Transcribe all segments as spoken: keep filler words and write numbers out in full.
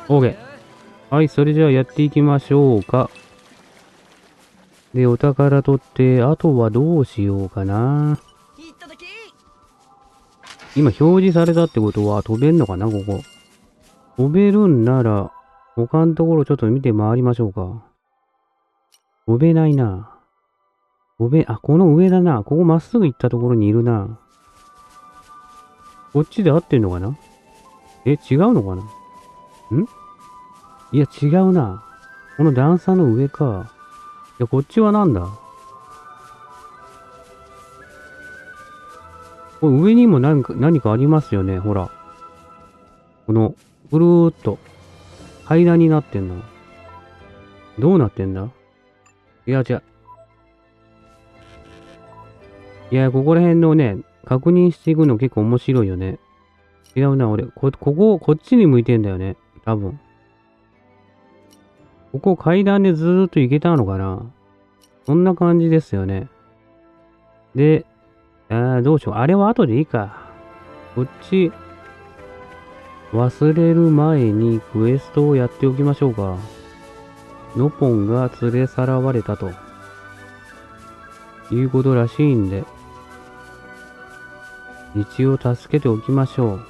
OK。はい、それじゃあやっていきましょうか。で、お宝取って、あとはどうしようかな。今表示されたってことは飛べんのかな、ここ。飛べるんなら、他のところちょっと見て回りましょうか。飛べないな。飛べ、あ、この上だな。ここまっすぐ行ったところにいるな。こっちで合ってんのかな？え、違うのかな？ん？いや、違うな。この段差の上か。いや、こっちはなんだ？これ上にも何か、何かありますよね。ほら。この、ぐるーっと、階段になってんの。どうなってんだ？いや、違う。いや、ここら辺のね、確認していくの結構面白いよね。違うな、俺。こ、ここ、こっちに向いてんだよね。多分。ここ階段でずーっと行けたのかな？そんな感じですよね。で、あーどうしよう。あれは後でいいか。こっち、忘れる前にクエストをやっておきましょうか。ノポンが連れ去られたと。いうことらしいんで、一応助けておきましょう。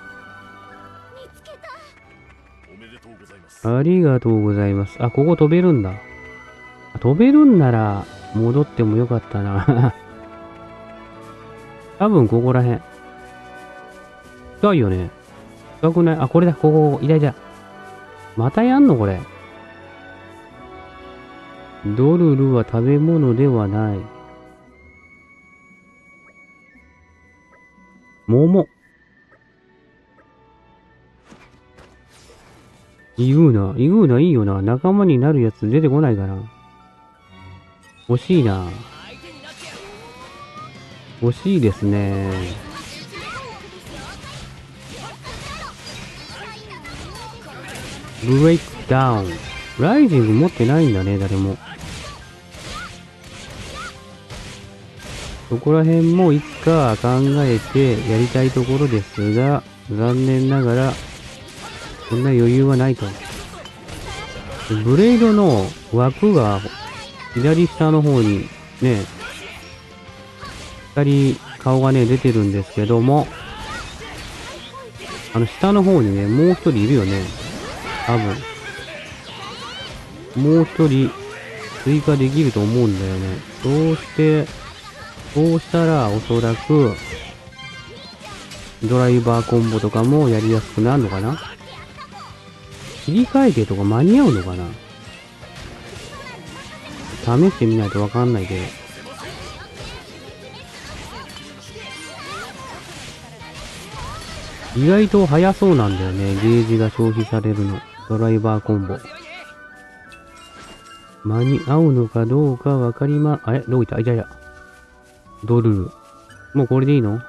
ありがとうございます。あ、ここ飛べるんだ。飛べるんなら戻ってもよかったな。多分ここら辺。近いよね。近くない？あ、これだ。ここ、ここ。いたいた。またやんのこれ。ドルルは食べ物ではない。桃。イグーナ。イグーナいいよな。仲間になるやつ出てこないかな。欲しいな。欲しいですね。ブレイクダウン。ライジング持ってないんだね、誰も。そこら辺もいつか考えてやりたいところですが、残念ながら、そんな余裕はないと。ブレードの枠が左下の方にね、二人顔がね、出てるんですけども、あの下の方にね、もう一人いるよね。多分。もう一人追加できると思うんだよね。そうして、そうしたらおそらく、ドライバーコンボとかもやりやすくなるのかな？切り替えてとか間に合うのかな？試してみないとわかんないけど。意外と早そうなんだよね。ゲージが消費されるの。ドライバーコンボ。間に合うのかどうかわかりま、あれどういった？いやいや。ドルル。もうこれでいいの？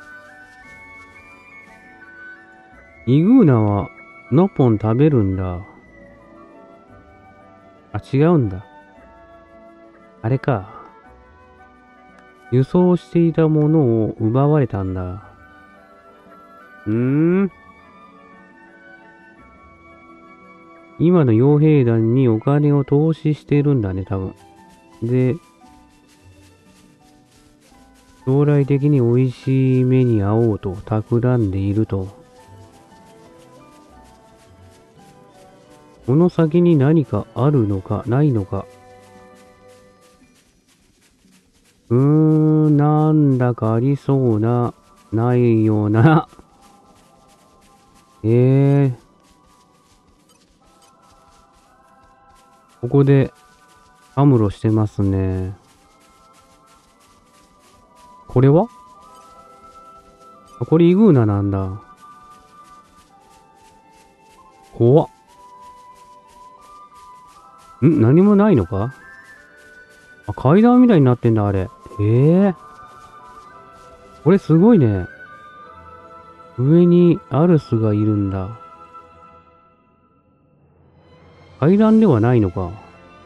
イグーナは、ノポン食べるんだ。あ、違うんだ。あれか。輸送していたものを奪われたんだ。うーん。今の傭兵団にお金を投資してるんだね、多分。で、将来的に美味しい目に遭おうと企んでいると。この先に何かあるのかないのか。うーん、なんだかありそうな、ないような。ええー。ここで、アムロしてますね。これは？あ、これイグーナなんだ。怖っ。ん？何もないのか？あ、階段みたいになってんだ、あれ。ええー。これすごいね。上にアルスがいるんだ。階段ではないのか。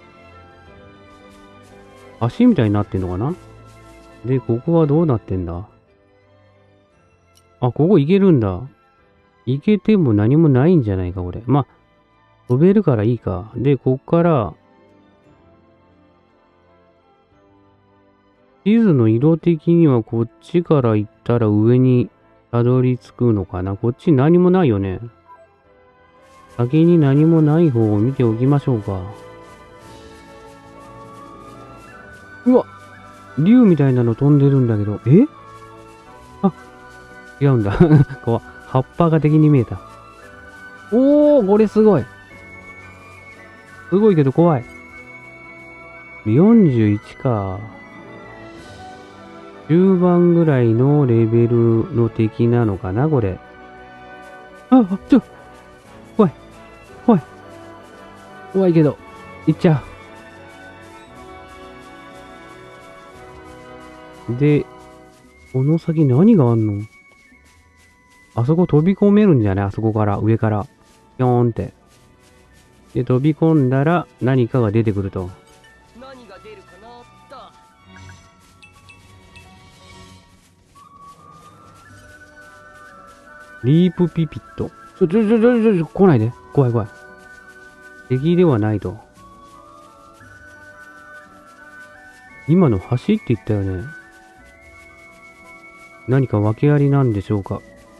足みたいになってんのかな？で、ここはどうなってんだ？あ、ここ行けるんだ。行けても何もないんじゃないか、これ。まあ、 飛べるからいいか。で、こっから、地図の色的にはこっちから行ったら上にたどり着くのかな。こっち何もないよね。先に何もない方を見ておきましょうか。うわ、竜みたいなの飛んでるんだけど、えあ、違うんだ。こう、葉っぱが敵に見えた。おー、これすごい。すごいけど怖い。よんじゅういちか。中盤ぐらいのレベルの敵なのかな、これ。あ、あ、ちょ、怖い。怖い。怖いけど、行っちゃう。で、この先何があんの？あそこ飛び込めるんじゃない？あそこから、上から。ぴょーんって。で、飛び込んだら何かが出てくると。 何が出るかなっと。 リープピピット。ちょ、ちょ、ちょ、ちょ、ちょ、ちょ、来ないで。怖い怖い。敵ではないと。今の橋って言ったよね。何か訳ありなんでしょうか。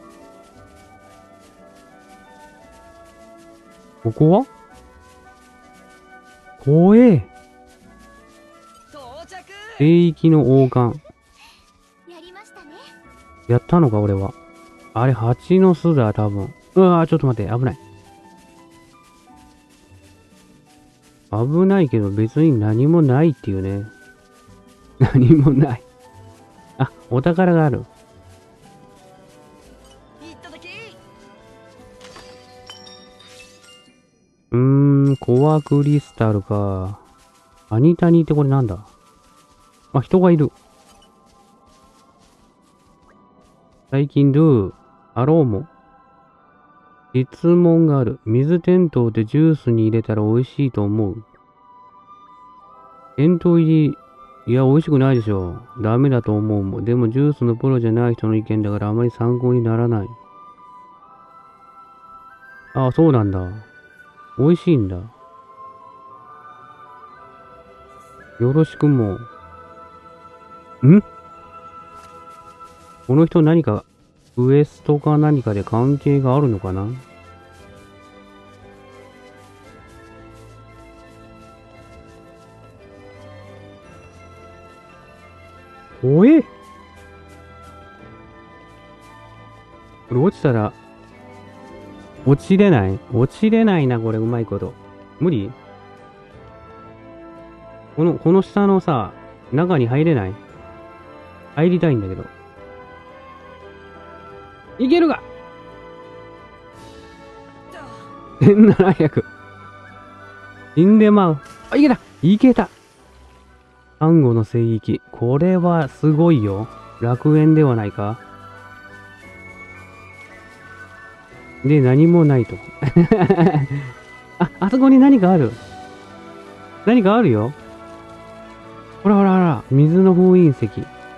ここは怖え。 到着。 聖域の王冠。 やりましたね。 やったのか、俺は。あれ、蜂の巣だ、多分。うわぁ、ちょっと待って、危ない。危ないけど別に何もないっていうね。何もない。あ、お宝がある。 いっただき。 うーん、コアクリスタルか。アニタニってこれなんだ？あ、人がいる。最近ドゥ、アローも。質問がある。水店頭でジュースに入れたら美味しいと思う。店頭入り、いや、美味しくないでしょ。ダメだと思うもん。でもジュースのプロじゃない人の意見だからあまり参考にならない。ああ、そうなんだ。美味しいんだ。よろしくもう。ん？この人何か、ウエストか何かで関係があるのかな？おえ？これ落ちたら、落ちれない？落ちれないな、これ、うまいこと。無理？この、この下のさ、中に入れない？入りたいんだけど。いけるか？ せんななひゃく。死んでまう。あ、いけた！いけた！サンゴの聖域。これはすごいよ。楽園ではないか？で、何もないと。あ、あそこに何かある。何かあるよ。ほらほらほら、水の封印石。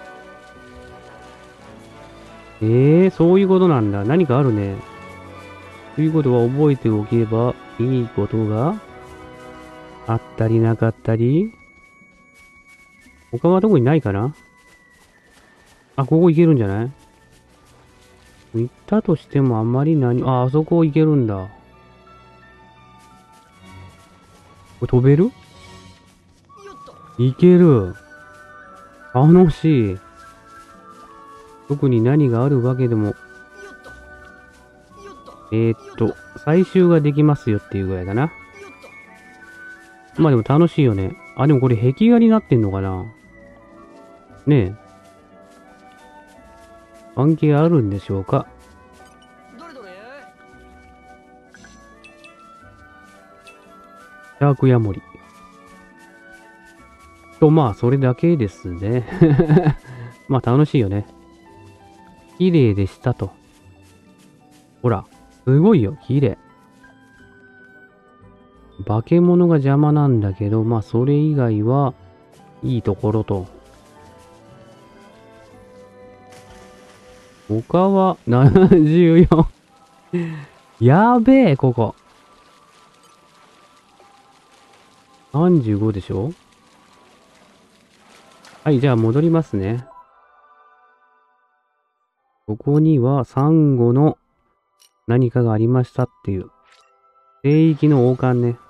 ええー、そういうことなんだ。何かあるね。ということは覚えておけばいいことがあったりなかったり。他は特にないかな？あ、ここ行けるんじゃない？行ったとしてもあんまり何、あ、あそこ行けるんだ。これ飛べる？ よっと。 行ける。楽しい。特に何があるわけでも。 よっと。よっと。 えー、っと、採集ができますよっていうぐらいかな。 よっと。 まあでも楽しいよね。あ、でもこれ壁画になってんのかな？ねえ。関係あるんでしょうか？ どれどれ？ シャークヤモリ。と、まあ、それだけですね。まあ、楽しいよね。綺麗でしたと。ほら、すごいよ、綺麗。化け物が邪魔なんだけど、まあ、それ以外はいいところと。他はななじゅうよん。やべえ、ここ。 さんじゅうごでしょ。はい、じゃあ戻りますね。ここにはサンゴの何かがありましたっていう。聖域の王冠ね。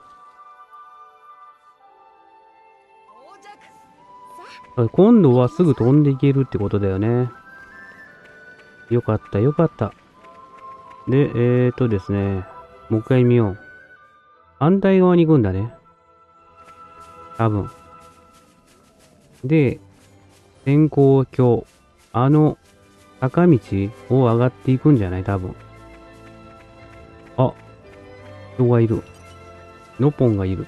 今度はすぐ飛んでいけるってことだよね。よかった、よかった。で、えーとですね。もう一回見よう。反対側に行くんだね。多分。で、天候橋。あの、坂道を上がっていくんじゃない多分。あ、人がいる。ノポンがいる。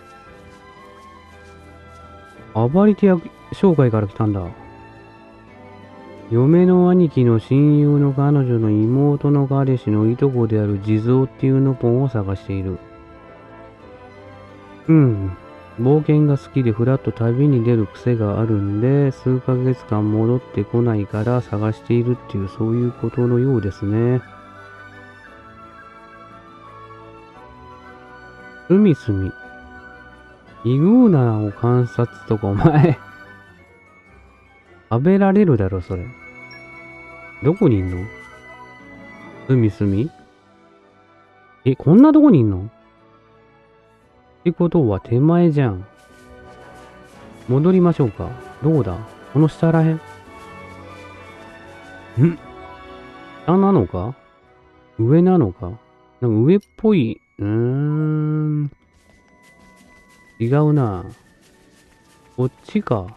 暴れてや、商会から来たんだ。嫁の兄貴の親友の彼女の妹の彼氏のいとこである地蔵っていうノポンを探している。うん。冒険が好きでふらっと旅に出る癖があるんで、数ヶ月間戻ってこないから探しているっていうそういうことのようですね。すみすみ。イグーナを観察とかお前食べられるだろそれ。どこにいんの？すみすみ？え、こんなとこにいんの？ってことは手前じゃん。戻りましょうか。どこだ？この下らへん？ん？下なのか？上なのか？なんか上っぽい。うーん。違うな。こっちか。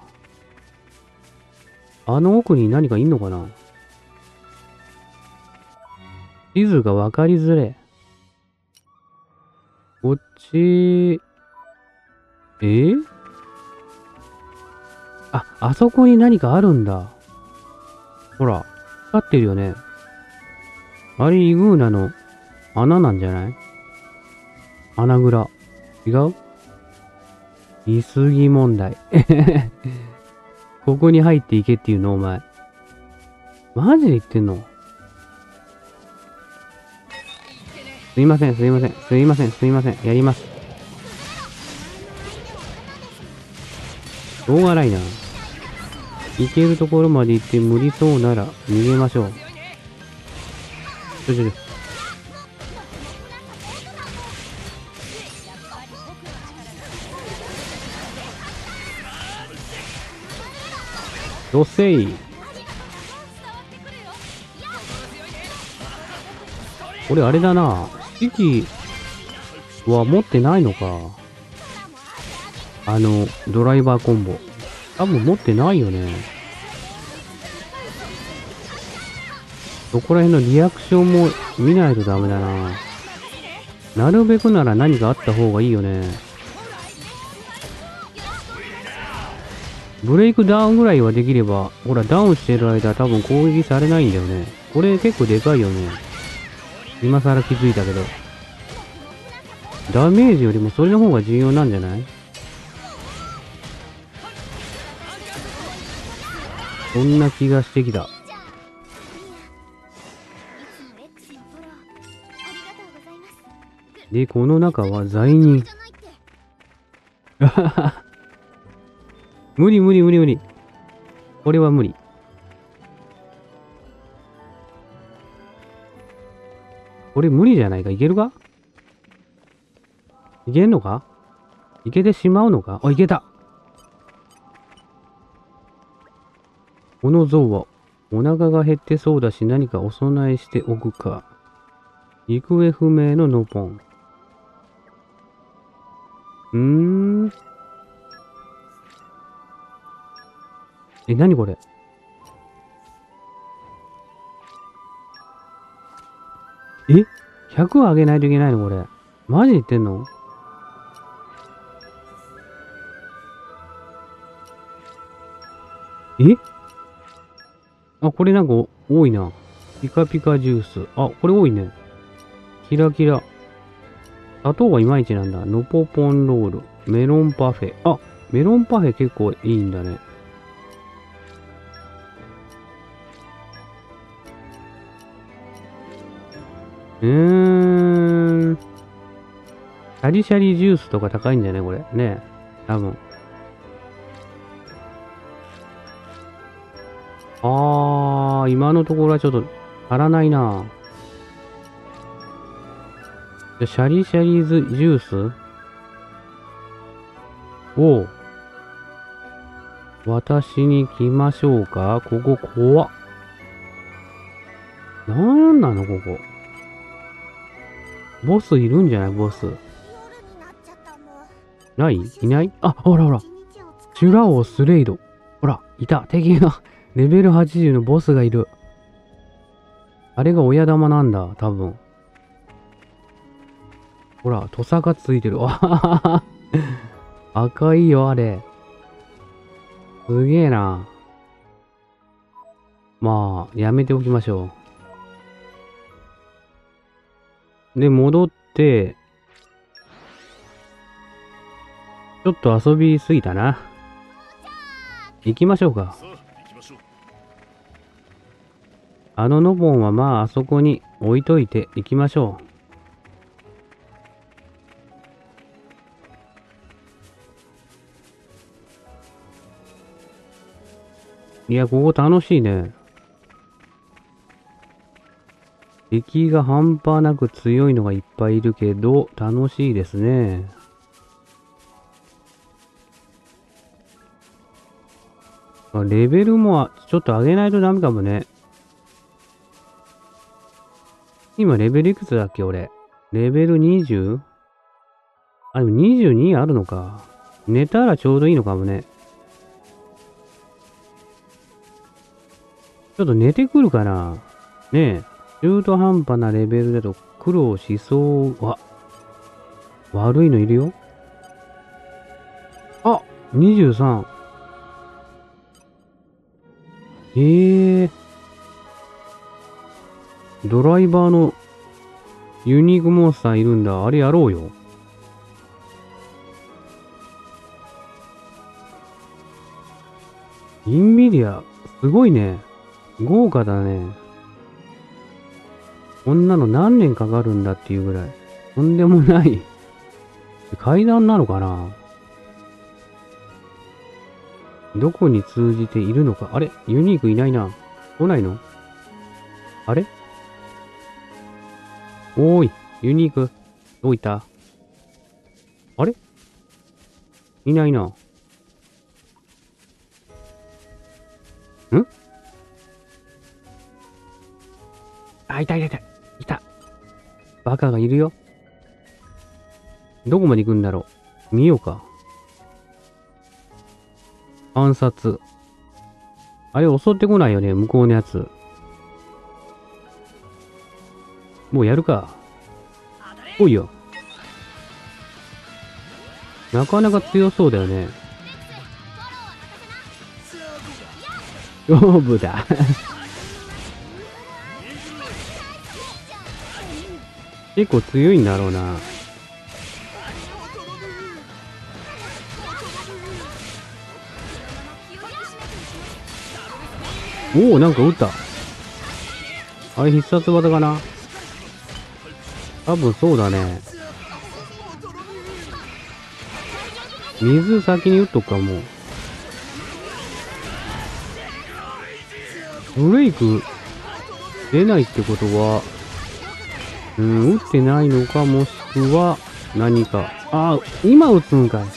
あの奥に何かいんのかな？地図がわかりづれ。こっち、えあ、あそこに何かあるんだ。ほら、光ってるよね。あれ、イグーナの穴なんじゃない？穴蔵。違う？いすぎ問題。ここに入っていけっていうのお前。マジで言ってんの？すいません、すいません、すいません、すいません。やります。しょうがないな。行けるところまで行って無理そうなら逃げましょう。ちょちょちょ。どせい。俺あれだな。四季は持ってないのか。あの、ドライバーコンボ。多分持ってないよね。そこら辺のリアクションも見ないとダメだな。なるべくなら何かあった方がいいよね。ブレイクダウンぐらいはできれば、ほらダウンしてる間多分攻撃されないんだよね。これ結構でかいよね。今更気づいたけど。ダメージよりもそれの方が重要なんじゃない？そんな気がしてきた。で、この中は罪人。無理無理無理無理。これは無理。これ無理じゃないか。いけるか？いけんのか？いけてしまうのか？あ、いけた。この像はお腹が減ってそうだし何かお供えしておくか。行方不明のノポン。うーん。え、なにこれ？え ?ひゃく あげないといけないのこれ。マジで言ってんの？えあ、これなんか多いな。ピカピカジュース。あ、これ多いね。キラキラ。砂糖がいまいちなんだ。ノポポンロール。メロンパフェ。あ、メロンパフェ結構いいんだね。うーん。シャリシャリジュースとか高いんじゃないこれ。ね。 多分。あー、今のところはちょっと足らないな。じゃシャリシャリーズジュースを私に来ましょうか。ここ怖っ。なんなのここ。ボスいるんじゃないボス。 夜になっちゃったもん。 ないいないあ、ほらほら。 一日を使シュラオスレイド。ほら、いた。敵が、レベルはちじゅうのボスがいる。あれが親玉なんだ、多分。ほら、土佐がついてる。わははは。赤いよ、あれ。すげえな。まあ、やめておきましょう。で、戻って、ちょっと遊びすぎたな。行きましょうか。 さあ行きましょう。 あのノボンはまああそこに置いといて行きましょう。いや、ここ楽しいね。敵が半端なく強いのがいっぱいいるけど、楽しいですね。あ、レベルもちょっと上げないとダメかもね。今レベルいくつだっけ俺。レベル にじゅう？ あ、でもにじゅうにあるのか。寝たらちょうどいいのかもね。ちょっと寝てくるかな。ねえ。中途半端なレベルだと苦労しそう。あ、悪いのいるよ。あ、にじゅうさん。ええー。ドライバーのユニークモンスターいるんだ。あれやろうよ。インビディア、すごいね。豪華だね。こんなの何年かかるんだっていうぐらい。とんでもない。階段なのかな？どこに通じているのか。あれ？ユニークいないな。来ないの？あれ？おーい、ユニーク。どういった？あれ？いないな。ん？あ、いたいたいた。いた。バカがいるよ。どこまで行くんだろう。見ようか。観察。あれ襲ってこないよね、向こうのやつ。もうやるか。来いよ。なかなか強そうだよね。勝負だ。結構強いんだろうな。おお、なんか撃った。あれ必殺技かな？多分そうだね。水先に撃っとくか、もう。ブレイク出ないってことは、うん、撃ってないのか、もしくは何か。ああ、今撃つんかい。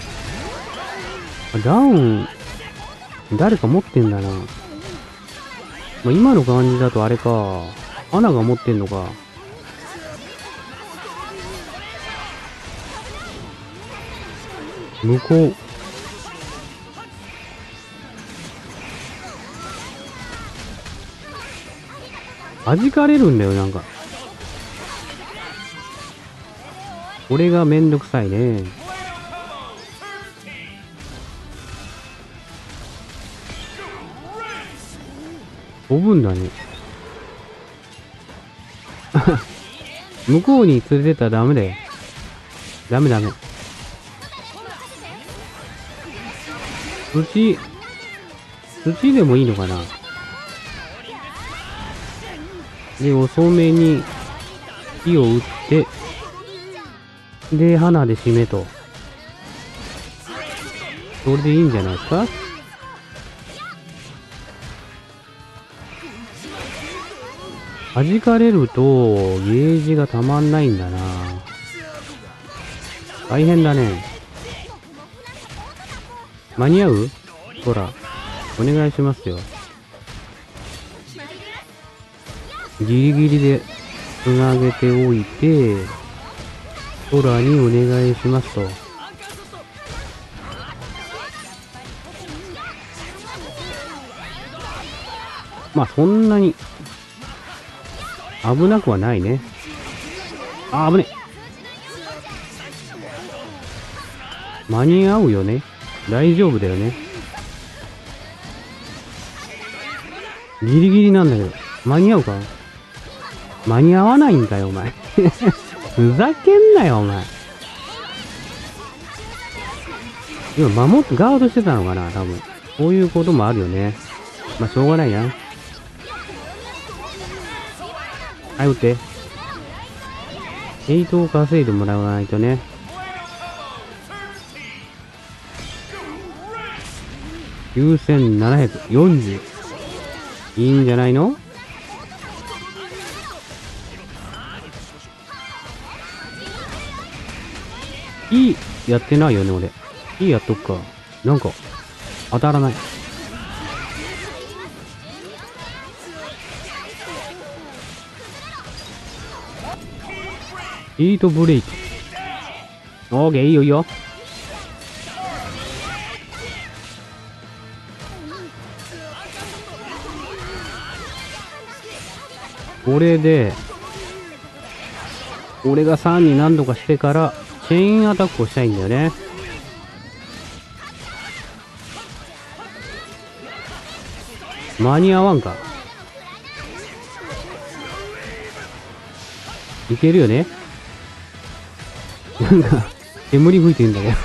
ダウン、誰か持ってんだな。まあ、今の感じだとあれか。花が持ってんのか。向こう。弾かれるんだよ、なんか。これがめんどくさいね。飛ぶんだね。向こうに連れてったらダメだよ。ダメダメ。土、土でもいいのかな。で、遅めに火を打って、で、花で締めと。 それでいいんじゃないですか。弾かれると、ゲージがたまんないんだな。大変だね。間に合う？ほら、お願いしますよ。ギリギリでつなげておいて、空にお願いしますと。まあそんなに危なくはないね。あ、危ね。間に合うよね。大丈夫だよね。ギリギリなんだけど。間に合うか？間に合わないんかよ、お前。ふざけんなよ、お前。今、守って、ガードしてたのかな、多分。こういうこともあるよね。まあ、しょうがないな。はい、撃って。エイトを稼いでもらわないとね。きゅうせんななひゃくよんじゅう。いいんじゃないの？いい、やってないよね、俺。いいやっとくか。なんか、当たらない。ヒートブレイク。オーケー、いいよいいよ。これで、俺がさんに何度かしてから、チェーンアタックをしたいんだよね。間に合わんか。いけるよね。なんか、煙吹いてんだけど。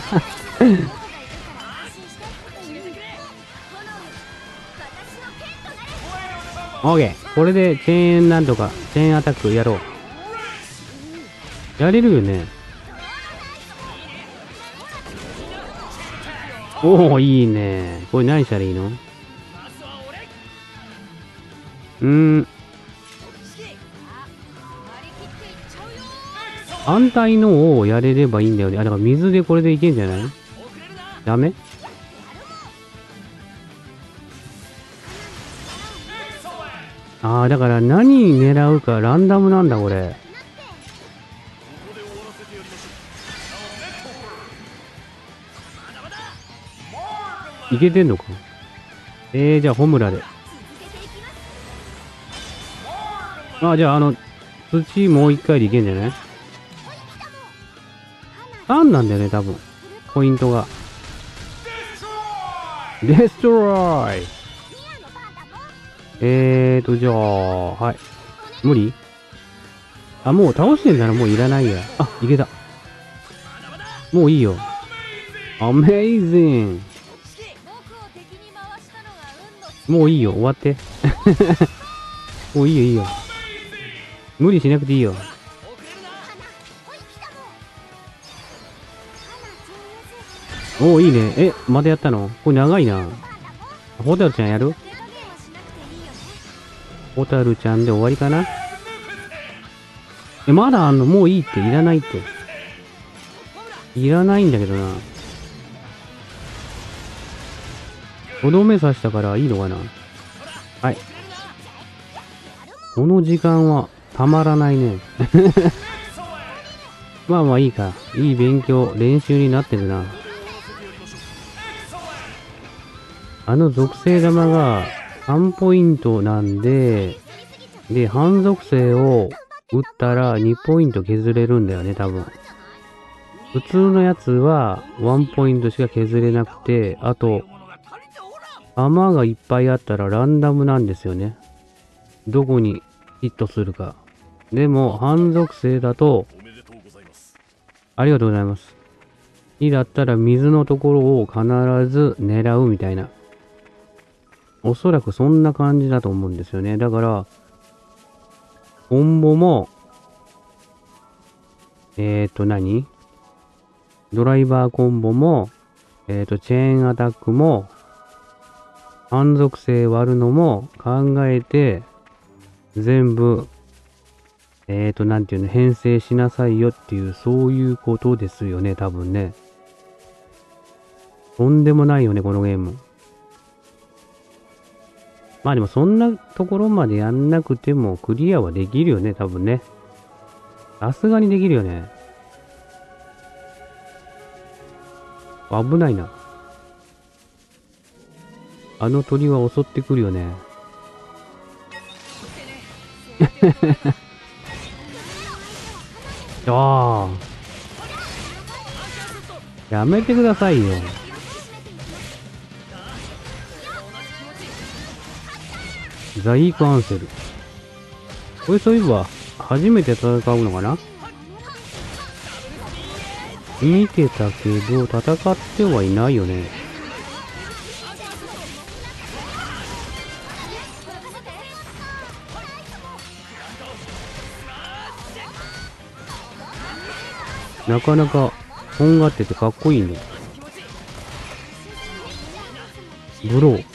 オーケー。これでチェーンなんとか、チェーンアタックやろう。やれるよね。おお、いいね。これ何したらいいの？うーん。反対のをやれればいいんだよね。あ、だから水でこれでいけんじゃない？ダメ？ああ、だから何狙うかランダムなんだ、これ。いけてんのか？えー、じゃあ、ホムラで。あ、じゃあ、あの、土もう一回でいけんじゃない？さんなんだよね、多分。ポイントが。デストロイ！えーと、じゃあ、はい。無理？あ、もう倒してんならもういらないや。あ、いけた。もういいよ。アメイジング。もういいよ、終わって。もういいよ、いいよ。無理しなくていいよ。おー、いいね。え、またやったの？これ長いな。ホタルちゃんやる？ホタルちゃんで終わりかな？え、まだあんの？もういいって。いらないって。いらないんだけどな。とどめ刺したからいいのかな？はい。この時間はたまらないね。まあまあいいか。いい勉強、練習になってるな。あの属性玉がさんポイントなんで、で、半属性を打ったらにポイント削れるんだよね、多分。普通のやつはいちポイントしか削れなくて、あと、弾がいっぱいあったらランダムなんですよね。どこにヒットするか。でも、半属性だと、ありがとうございます。火だったら水のところを必ず狙うみたいな。おそらくそんな感じだと思うんですよね。だから、コンボも、えーと何？ドライバーコンボも、 えっと、チェーンアタックも、反属性割るのも考えて、全部、えっと、なんていうの、編成しなさいよっていう、そういうことですよね、多分ね。とんでもないよね、このゲーム。まあでもそんなところまでやんなくてもクリアはできるよね、多分ね。さすがにできるよね。危ないな。あの鳥は襲ってくるよね。ああ。やめてくださいよ。ザイークアンセル。これそういえば、初めて戦うのかな？見てたけど、戦ってはいないよね。なかなか、とんがっててかっこいいね。ブロー。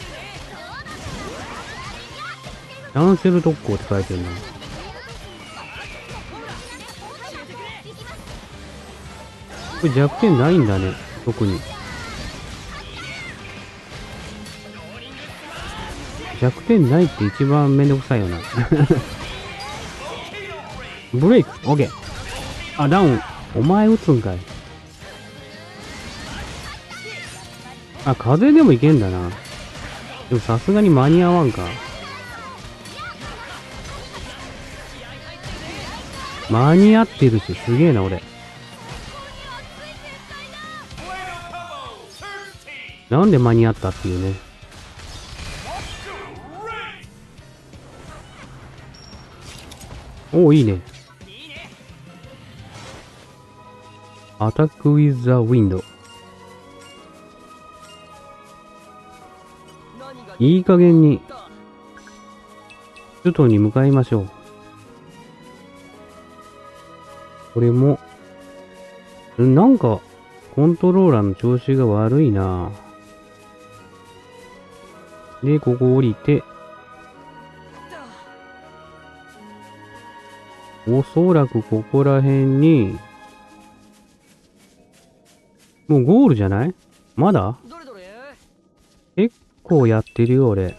キャンセル特攻って書いてるな。これ弱点ないんだね、特に。弱点ないって一番めんどくさいよな。ブレイク、オッケー。あ、ダウン。お前撃つんかい。あ、風でもいけんだな。でもさすがに間に合わんか。間に合ってるし、すげえな、俺。なんで間に合ったっていうね。おお、いいね。アタックウィズ・ザ・ウィンド。いい加減に、首都に向かいましょう。これも、なんか、コントローラーの調子が悪いな。で、ここ降りて、おそらくここら辺に、もうゴールじゃない？まだ？ どれどれ？ 結構やってるよ、俺。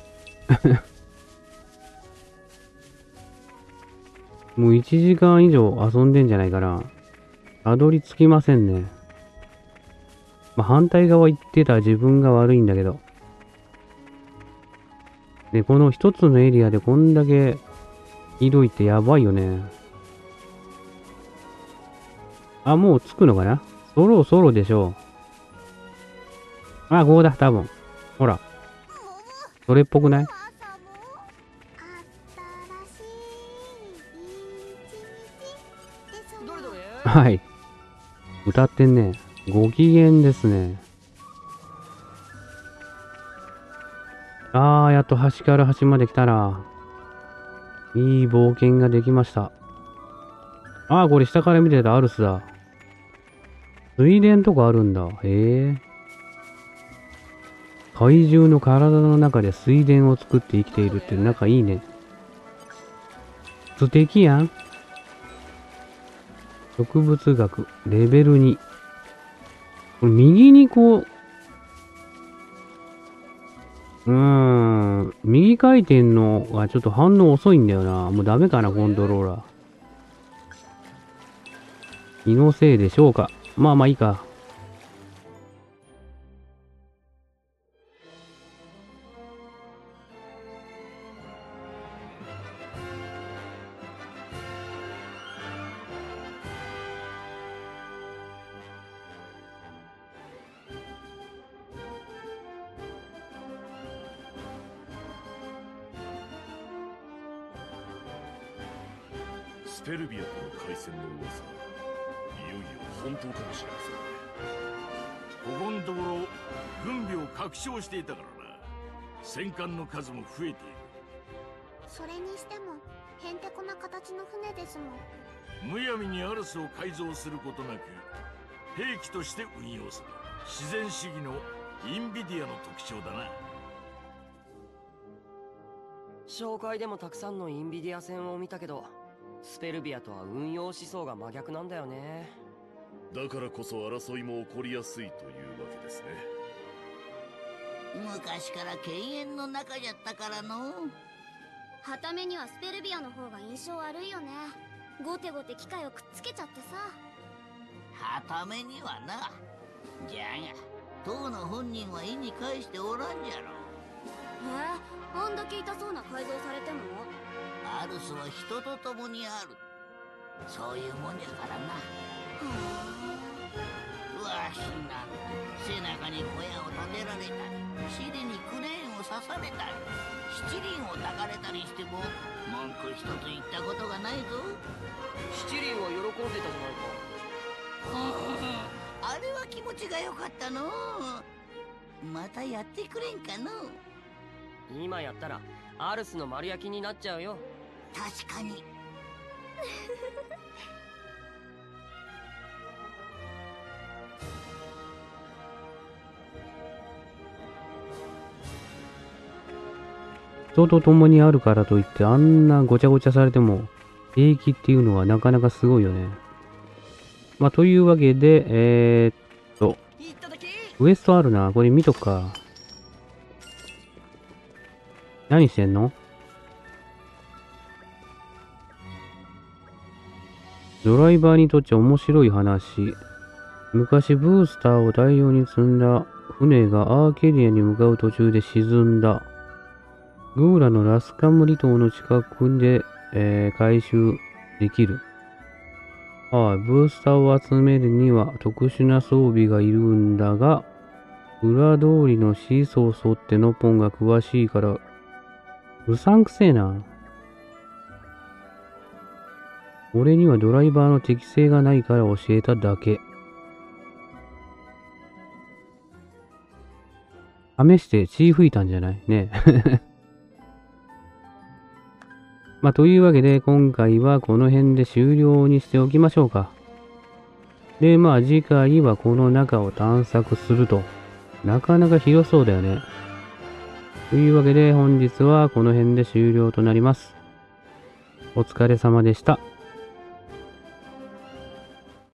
もういちじかん以上遊んでんじゃないかな。たどり着きませんね。まあ、反対側行ってた自分が悪いんだけど。で、この一つのエリアでこんだけひどいってやばいよね。あ、もう着くのかな？そろそろでしょう。あ、ここだ、多分。ほら。それっぽくない？ どれどれ？ はい。歌ってんね。ご機嫌ですね。あー、やっと端から端まで来たな。いい冒険ができました。あー、これ下から見てたアルスだ。水田とかあるんだ。へえ。怪獣の体の中で水田を作って生きているって仲いいね。素敵やん。植物学、レベルに。これ右にこう、うーん、右回転のがちょっと反応遅いんだよな。もうダメかな、コントローラー。気のせいでしょうか。まあまあいいか。 スペルビアとの海戦の噂、いよいよ本当かもしれませんね。ここのところ軍備を拡張していたからな。戦艦の数も増えている。 それにしてもへんてこな形の船ですもん。 むやみにアルスを改造することなく兵器として運用する。 自然主義のインビディアの特徴だな。 紹介でもたくさんのインビディア戦を見たけど、スペルビアとは運用思想が真逆なんだよね。 だからこそ争いも起こりやすいというわけですね。 昔から犬猿の中じゃったからの。 はためにはスペルビアの方が印象悪いよね。ゴテゴテ機械をくっつけちゃってさ。 はためにはな。じゃが当の本人は意に介しておらんじゃろ。 えー、あんだけ痛そうな改造されても。 アルスは人と共にある。そういうもんじゃからな。わしなんて背中に小屋を建てられたり、尻にクレーンを刺されたり、七輪を抱かれたりしても文句一つ言ったことがないぞ。 七輪は喜んでたじゃないか。 あれは気持ちが良かったの。またやってくれんかの。 今やったらアルスの丸焼きになっちゃうよ。 確かに。 人と共にあるからといってあんなごちゃごちゃされても平気っていうのはなかなかすごいよね。まあというわけで、えー、っと、ウエストあるな。これ見とくか。何してんの？ドライバーにとっちゃ面白い話。昔ブースターを大量に積んだ船がアーケディアに向かう途中で沈んだ。グーラのラスカム離島の近くで、えー、回収できる。ああ、ブースターを集めるには特殊な装備がいるんだが、裏通りのシーソー沿ってノポンが詳しいから、うさんくせえな。俺にはドライバーの適性がないから教えただけ。試して血吹いたんじゃないね。まあ、というわけで、今回はこの辺で終了にしておきましょうか。で、まあ、次回はこの中を探索すると。なかなか広そうだよね。というわけで、本日はこの辺で終了となります。お疲れ様でした。